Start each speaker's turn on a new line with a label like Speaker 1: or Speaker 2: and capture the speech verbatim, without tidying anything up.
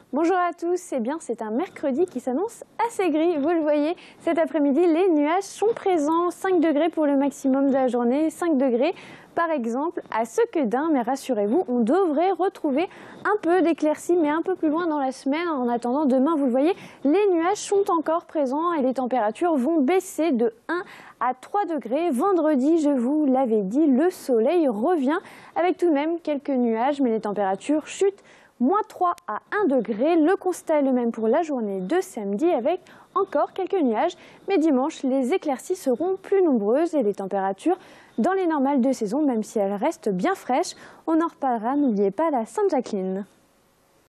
Speaker 1: Bonjour à tous, eh bien c'est un mercredi qui s'annonce assez gris, vous le voyez. Cet après-midi, les nuages sont présents, cinq degrés pour le maximum de la journée, cinq degrés par exemple à Sequedin, mais rassurez-vous, on devrait retrouver un peu d'éclaircies, mais un peu plus loin dans la semaine. En attendant, demain, vous le voyez, les nuages sont encore présents et les températures vont baisser de un à trois degrés. Vendredi, je vous l'avais dit, le soleil revient avec tout de même quelques nuages, mais les températures chutent. moins trois à un degré, le constat est le même pour la journée de samedi avec encore quelques nuages. Mais dimanche, les éclaircies seront plus nombreuses et les températures dans les normales de saison, même si elles restent bien fraîches. On en reparlera, n'oubliez pas la Sainte-Jacqueline.